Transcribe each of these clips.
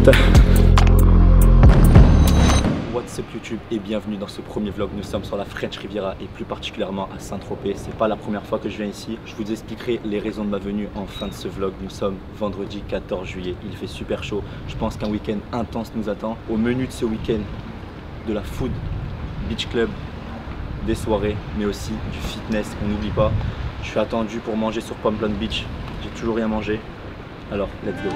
putain. What's up YouTube et bienvenue dans ce premier vlog. Nous sommes sur la French Riviera et plus particulièrement à Saint-Tropez. C'est pas la première fois que je viens ici. Je vous expliquerai les raisons de ma venue en fin de ce vlog. Nous sommes vendredi 14 juillet. Il fait super chaud. Je pense qu'un week-end intense nous attend. Au menu de ce week-end, de la food, beach club, des soirées, mais aussi du fitness. On n'oublie pas. Je suis attendu pour manger sur Pamplon Beach. J'ai toujours rien mangé. Alors, let's go.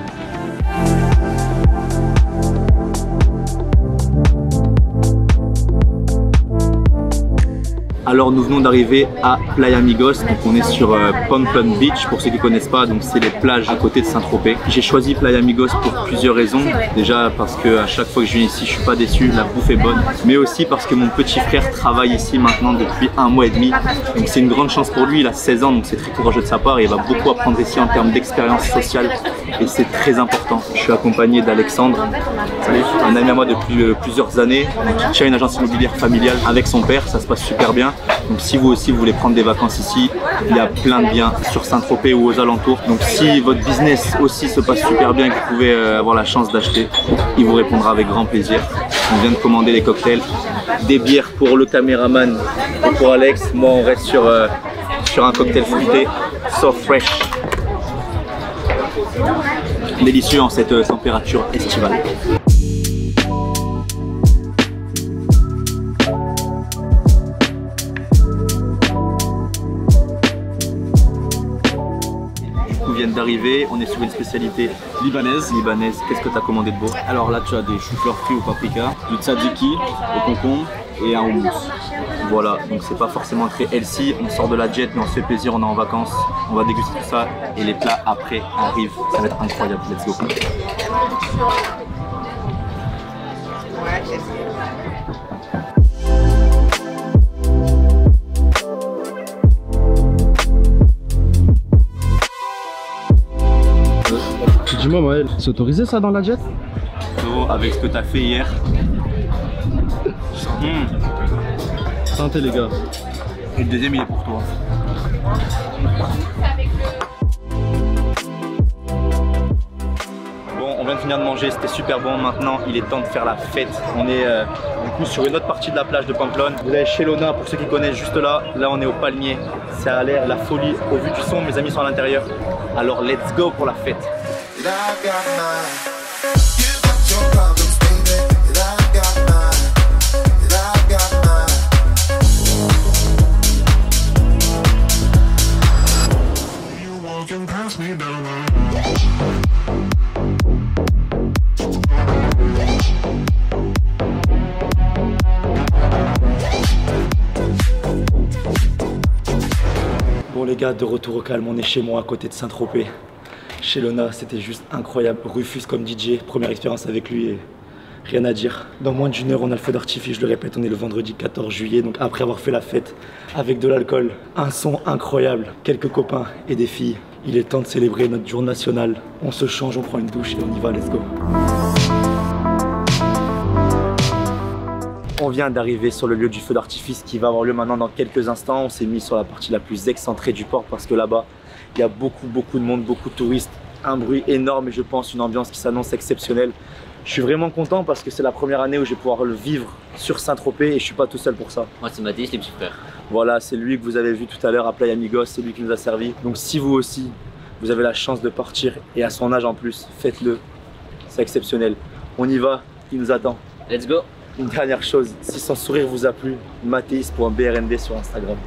Alors nous venons d'arriver à Playa Amigos, donc on est sur Pamplon Beach pour ceux qui ne connaissent pas, donc c'est les plages à côté de Saint-Tropez. J'ai choisi Playa Amigos pour plusieurs raisons, déjà parce que à chaque fois que je viens ici je suis pas déçu, la bouffe est bonne, mais aussi parce que mon petit frère travaille ici maintenant depuis 1 mois et demi, donc c'est une grande chance pour lui, il a 16 ans donc c'est très courageux de sa part et il va beaucoup apprendre ici en termes d'expérience sociale et c'est très important. Je suis accompagné d'Alexandre, un ami à moi depuis plusieurs années, qui tient une agence immobilière familiale avec son père, ça se passe super bien. Donc si vous aussi vous voulez prendre des vacances ici, il y a plein de biens sur Saint-Tropez ou aux alentours. Donc si votre business aussi se passe super bien et que vous pouvez avoir la chance d'acheter, il vous répondra avec grand plaisir. On vient de commander les cocktails, des bières pour le caméraman et pour Alex. Moi on reste sur un cocktail fruité, so fresh. Délicieux en cette température estivale. Viennent d'arriver, on est sur une spécialité libanaise. Qu'est-ce que tu as commandé de beau? Alors là tu as des choux-fleurs frits au paprika, du tzatziki au concombre et un houmous. Voilà, donc c'est pas forcément très healthy, on sort de la jet mais on se fait plaisir, on est en vacances, on va déguster tout ça et les plats après arrivent, ça va être incroyable, let's go. Dis-moi Maël, c'est autorisé ça dans la jet? Avec ce que tu as fait hier. Santé les gars. Et le deuxième il est pour toi. Bon, on vient de finir de manger, c'était super bon. Maintenant il est temps de faire la fête. On est du coup sur une autre partie de la plage de Pamplon. Vous avez Chelona pour ceux qui connaissent juste là. Là on est au palmier. Ça a l'air la folie au vu du son, mes amis sont à l'intérieur. Alors let's go pour la fête. Bon les gars, de retour au calme, on est chez moi à côté de Saint-Tropez. Chelona, c'était juste incroyable. Rufus comme DJ, première expérience avec lui et rien à dire. Dans moins d'une heure, on a le feu d'artifice, je le répète, on est le vendredi 14 juillet. Donc après avoir fait la fête avec de l'alcool, un son incroyable, quelques copains et des filles, il est temps de célébrer notre jour national. On se change, on prend une douche et on y va, let's go. On vient d'arriver sur le lieu du feu d'artifice qui va avoir lieu maintenant dans quelques instants. On s'est mis sur la partie la plus excentrée du port parce que là-bas, il y a beaucoup de monde, beaucoup de touristes, un bruit énorme et je pense une ambiance qui s'annonce exceptionnelle. Je suis vraiment content parce que c'est la première année où je vais pouvoir le vivre sur Saint-Tropez et je ne suis pas tout seul pour ça. Moi c'est Mathis, les petits frères. Voilà, c'est lui que vous avez vu tout à l'heure à Playa Amigos, c'est lui qui nous a servi. Donc si vous aussi, vous avez la chance de partir et à son âge en plus, faites-le, c'est exceptionnel. On y va, il nous attend. Let's go. Une dernière chose, si son sourire vous a plu, Mathis.brnd sur Instagram.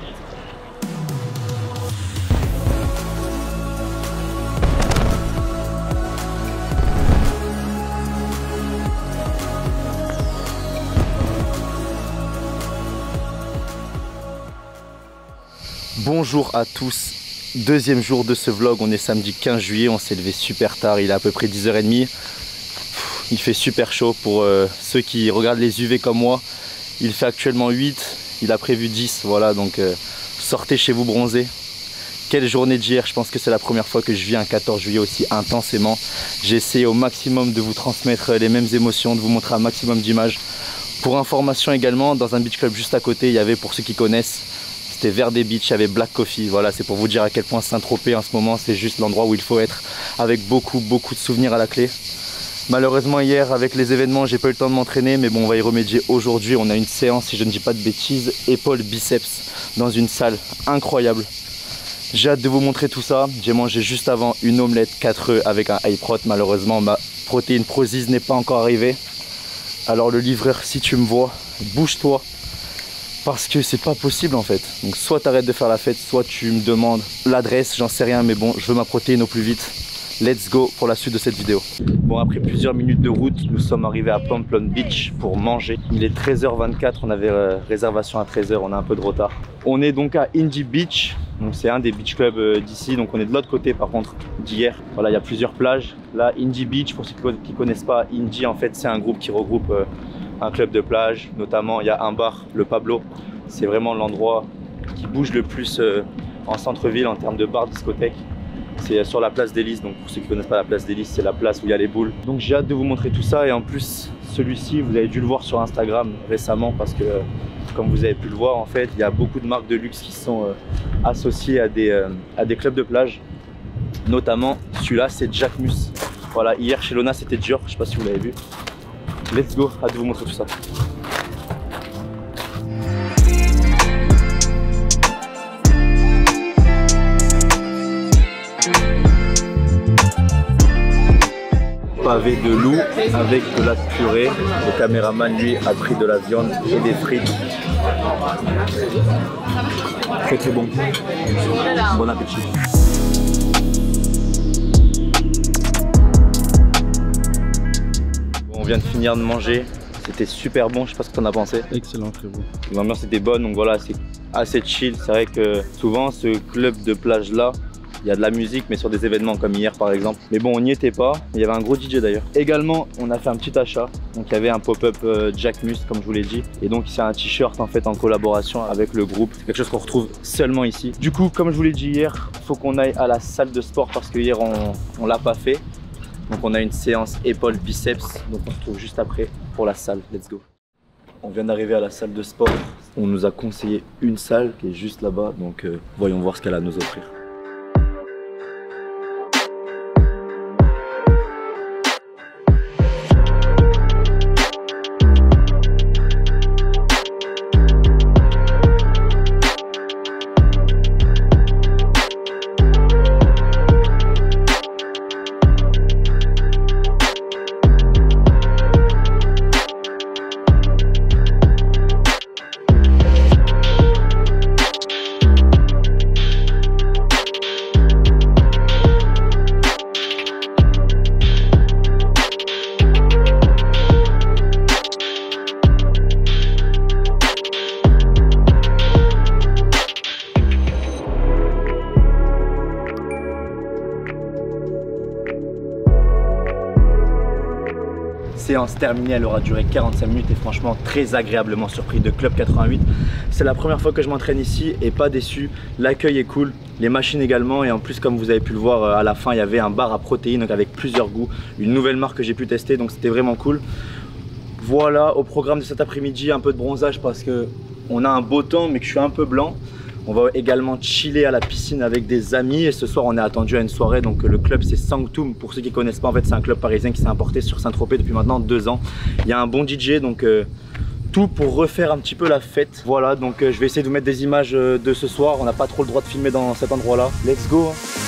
Bonjour à tous, deuxième jour de ce vlog, on est samedi 15 juillet, on s'est levé super tard, il est à peu près 10h30. Il fait super chaud pour ceux qui regardent les UV comme moi. Il fait actuellement 8, il a prévu 10, voilà, donc sortez chez vous bronzer. Quelle journée d'hier, je pense que c'est la première fois que je vis un 14 juillet aussi intensément. J'ai essayé au maximum de vous transmettre les mêmes émotions, de vous montrer un maximum d'images. Pour information également, dans un beach club juste à côté, il y avait, pour ceux qui connaissent, c'était Verde Beach, il y avait Black Coffee. Voilà, c'est pour vous dire à quel point Saint-Tropez en ce moment, c'est juste l'endroit où il faut être, avec beaucoup de souvenirs à la clé. Malheureusement hier avec les événements j'ai pas eu le temps de m'entraîner, mais bon on va y remédier aujourd'hui. On a une séance, si je ne dis pas de bêtises, épaules biceps dans une salle incroyable. J'ai hâte de vous montrer tout ça. J'ai mangé juste avant une omelette 4 œufs avec un high prot. Malheureusement ma protéine Prozis n'est pas encore arrivée. Alors le livreur, si tu me vois, bouge-toi, parce que c'est pas possible en fait. Donc soit t'arrêtes de faire la fête, soit tu me demandes l'adresse, j'en sais rien, mais bon je veux ma protéine au plus vite. Let's go pour la suite de cette vidéo. Bon, après plusieurs minutes de route, nous sommes arrivés à Pompano Beach pour manger. Il est 13h24, on avait réservation à 13h, on a un peu de retard. On est donc à Indy Beach, donc c'est un des beach clubs d'ici, donc on est de l'autre côté par contre d'hier. Voilà, il y a plusieurs plages. Là, Indy Beach, pour ceux qui ne connaissent pas, Indy en fait c'est un groupe qui regroupe un club de plage, notamment il y a un bar, le Pablo. C'est vraiment l'endroit qui bouge le plus en centre-ville en termes de bar, discothèque. C'est sur la place d'Élysée, donc pour ceux qui ne connaissent pas la place d'Élysée, c'est la place où il y a les boules. Donc j'ai hâte de vous montrer tout ça, et en plus celui-ci vous avez dû le voir sur Instagram récemment, parce que comme vous avez pu le voir en fait, il y a beaucoup de marques de luxe qui sont associées à des clubs de plage. Notamment celui-là, c'est Jacquemus. Voilà, hier chez Lona c'était Dior, je sais pas si vous l'avez vu. Let's go, hâte de vous montrer tout ça. Pavé de loup avec de la purée. Le caméraman lui a pris de la viande et des frites. Très très bon. Bon appétit. On vient de finir de manger. C'était super bon, je sais pas ce que tu en as pensé. Excellent frérot. L'ambiance était bonne, donc voilà, c'est assez chill. C'est vrai que souvent ce club de plage là, il y a de la musique, mais sur des événements comme hier par exemple. Mais bon, on n'y était pas. Il y avait un gros DJ d'ailleurs. Également, on a fait un petit achat. Donc il y avait un pop-up Jacquemus, comme je vous l'ai dit. Et donc c'est un t-shirt en fait en collaboration avec le groupe. C'est quelque chose qu'on retrouve seulement ici. Du coup, comme je vous l'ai dit hier, il faut qu'on aille à la salle de sport parce que hier on l'a pas fait. Donc on a une séance épaules biceps. Donc on se retrouve juste après pour la salle. Let's go. On vient d'arriver à la salle de sport. On nous a conseillé une salle qui est juste là-bas. Donc voyons voir ce qu'elle a à nous offrir. Séance terminée, elle aura duré 45 minutes et franchement très agréablement surpris de Club 88. C'est la première fois que je m'entraîne ici et pas déçu. L'accueil est cool, les machines également, et en plus comme vous avez pu le voir à la fin il y avait un bar à protéines donc avec plusieurs goûts, une nouvelle marque que j'ai pu tester, donc c'était vraiment cool. Voilà, au programme de cet après-midi, un peu de bronzage parce que on a un beau temps mais que je suis un peu blanc. On va également chiller à la piscine avec des amis, et ce soir on est attendu à une soirée. Donc le club c'est Sanctum, pour ceux qui ne connaissent pas, en fait c'est un club parisien qui s'est importé sur Saint-Tropez depuis maintenant 2 ans. Il y a un bon DJ, donc tout pour refaire un petit peu la fête. Voilà, donc je vais essayer de vous mettre des images de ce soir. On n'a pas trop le droit de filmer dans cet endroit là. Let's go.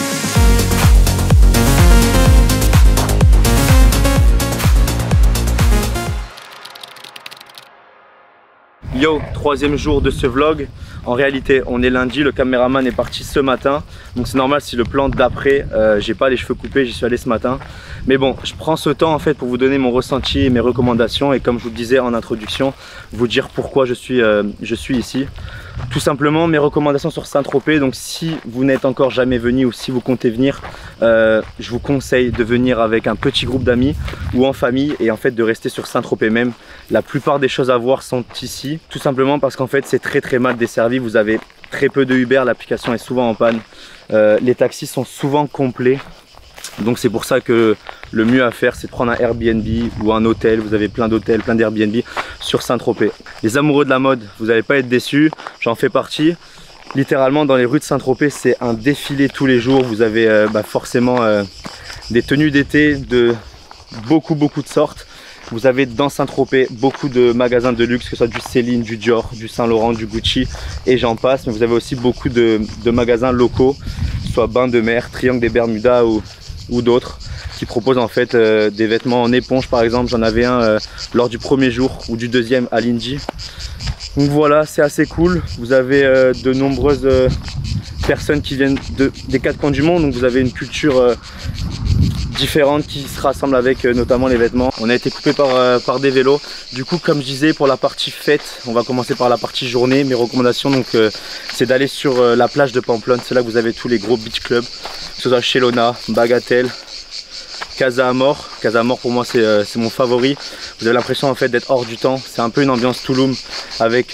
Yo, 3e jour de ce vlog. En réalité on est lundi, le caméraman est parti ce matin. Donc c'est normal si le plan d'après, j'ai pas les cheveux coupés, j'y suis allé ce matin. Mais bon, je prends ce temps en fait pour vous donner mon ressenti et mes recommandations. Et comme je vous le disais en introduction, vous dire pourquoi je suis ici. Tout simplement mes recommandations sur Saint-Tropez. Donc si vous n'êtes encore jamais venu ou si vous comptez venir, je vous conseille de venir avec un petit groupe d'amis ou en famille, et en fait de rester sur Saint-Tropez même. La plupart des choses à voir sont ici, tout simplement parce qu'en fait c'est très mal desservi. Vous avez très peu de Uber, l'application est souvent en panne, les taxis sont souvent complets. Donc c'est pour ça que le mieux à faire c'est de prendre un Airbnb ou un hôtel. Vous avez plein d'hôtels, plein d'Airbnb sur Saint-Tropez. Les amoureux de la mode, vous n'allez pas être déçus, j'en fais partie. Littéralement dans les rues de Saint-Tropez c'est un défilé tous les jours. Vous avez forcément des tenues d'été de beaucoup de sortes. Vous avez dans Saint-Tropez beaucoup de magasins de luxe, que ce soit du Céline, du Dior, du Saint-Laurent, du Gucci et j'en passe. Mais vous avez aussi beaucoup de magasins locaux, soit Bain de Mer, Triangle des Bermudas ou d'autres, qui proposent en fait des vêtements en éponge par exemple. J'en avais un lors du premier jour ou du deuxième à Linji. Donc voilà, c'est assez cool. Vous avez de nombreuses personnes qui viennent des quatre coins du monde, donc vous avez une culture différentes qui se rassemblent avec notamment les vêtements. On a été coupé par des vélos. Du coup, comme je disais, pour la partie fête, on va commencer par la partie journée. Mes recommandations, donc, c'est d'aller sur la plage de Pamplonne. C'est là que vous avez tous les gros beach clubs, que ce soit Chelona, Bagatelle, Casa Amor. Casa Amor pour moi c'est mon favori. Vous avez l'impression en fait d'être hors du temps. C'est un peu une ambiance Tulum avec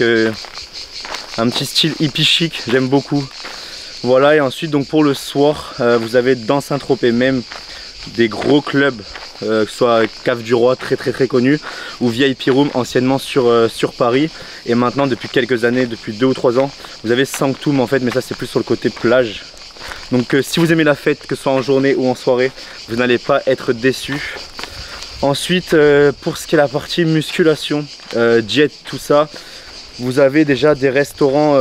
un petit style hippie chic. J'aime beaucoup. Voilà, et ensuite donc pour le soir, vous avez dans Saint-Tropez même des gros clubs, que ce soit Cave du Roi, très connu, ou VIP Room, anciennement sur Paris, et maintenant depuis quelques années, depuis 2 ou 3 ans, vous avez Sanctum en fait, mais ça c'est plus sur le côté plage. Donc si vous aimez la fête, que ce soit en journée ou en soirée, vous n'allez pas être déçus. Ensuite, pour ce qui est la partie musculation, diète, tout ça, vous avez déjà des restaurants,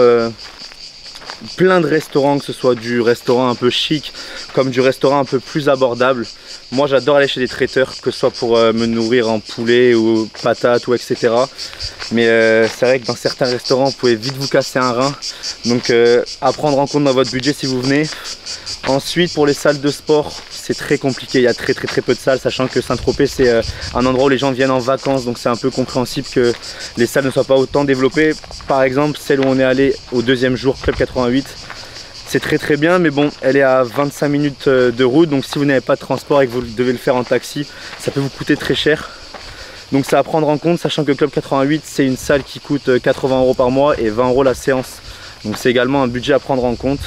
plein de restaurants, que ce soit du restaurant un peu chic comme du restaurant un peu plus abordable. Moi j'adore aller chez des traiteurs, que ce soit pour me nourrir en poulet ou patates ou etc. Mais c'est vrai que dans certains restaurants vous pouvez vite vous casser un rein, donc à prendre en compte dans votre budget si vous venez. Ensuite pour les salles de sport, c'est très compliqué, il y a très peu de salles, sachant que Saint-Tropez c'est un endroit où les gens viennent en vacances, donc c'est un peu compréhensible que les salles ne soient pas autant développées. Par exemple celle où on est allé au deuxième jour, Club 88, c'est très bien, mais bon, elle est à 25 minutes de route, donc si vous n'avez pas de transport et que vous devez le faire en taxi, ça peut vous coûter très cher. Donc c'est à prendre en compte, sachant que Club 88 c'est une salle qui coûte 80 € par mois et 20 € la séance, donc c'est également un budget à prendre en compte.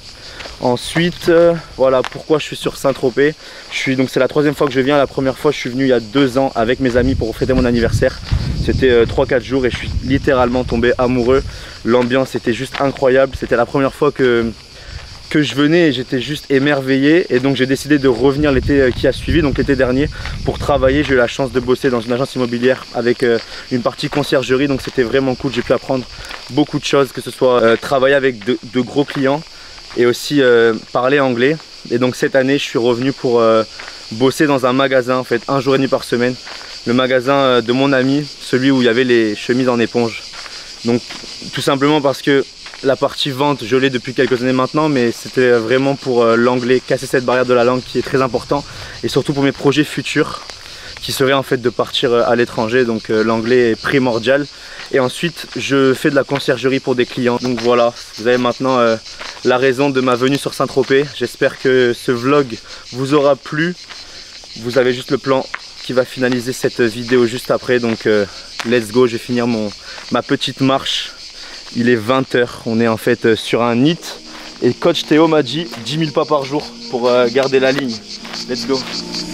Ensuite, voilà pourquoi je suis sur Saint-Tropez. Donc c'est la 3e fois que je viens. La première fois je suis venu il y a 2 ans avec mes amis pour fêter mon anniversaire. C'était 3-4 jours et je suis littéralement tombé amoureux. L'ambiance était juste incroyable. C'était la première fois que je venais et j'étais juste émerveillé. Et donc j'ai décidé de revenir l'été qui a suivi, donc l'été dernier, pour travailler. J'ai eu la chance de bosser dans une agence immobilière avec une partie conciergerie. Donc c'était vraiment cool. J'ai pu apprendre beaucoup de choses, que ce soit travailler avec de gros clients et aussi parler anglais. Et donc cette année je suis revenu pour bosser dans un magasin, en fait 1 jour et demi par semaine, le magasin de mon ami, celui où il y avait les chemises en éponge. Donc tout simplement parce que la partie vente je l'ai depuis quelques années maintenant, mais c'était vraiment pour l'anglais, casser cette barrière de la langue qui est très important, et surtout pour mes projets futurs qui serait en fait de partir à l'étranger, donc l'anglais est primordial. Et ensuite je fais de la conciergerie pour des clients. Donc voilà, vous avez maintenant la raison de ma venue sur Saint-Tropez. J'espère que ce vlog vous aura plu. Vous avez juste le plan qui va finaliser cette vidéo juste après, donc let's go. Je vais finir ma petite marche. Il est 20 h, on est en fait sur un NEAT et coach Théo m'a dit 10 000 pas par jour pour garder la ligne. Let's go.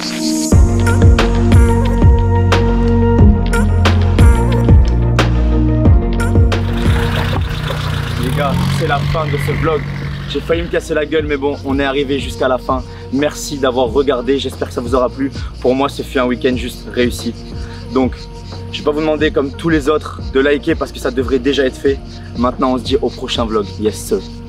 C'est la fin de ce vlog. J'ai failli me casser la gueule, mais bon, on est arrivé jusqu'à la fin. Merci d'avoir regardé, j'espère que ça vous aura plu. Pour moi, ce fut un week-end juste réussi. Donc, je vais pas vous demander comme tous les autres de liker parce que ça devrait déjà être fait. Maintenant, on se dit au prochain vlog. Yes sir.